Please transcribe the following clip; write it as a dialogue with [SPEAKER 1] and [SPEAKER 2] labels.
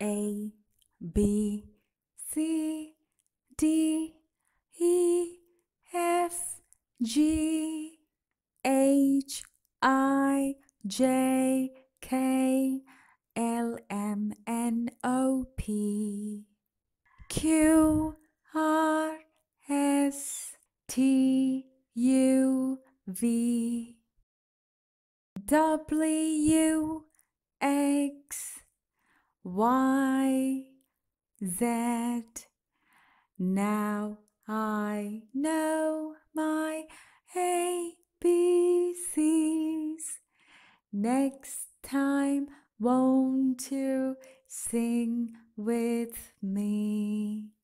[SPEAKER 1] A, B, C, D, E, F, G, H, I, J, K, L, M, N, O, P, Q, R, S, T, U, V, W, X, Y, Z. Now I know my ABCs. Next time, won't you sing with me?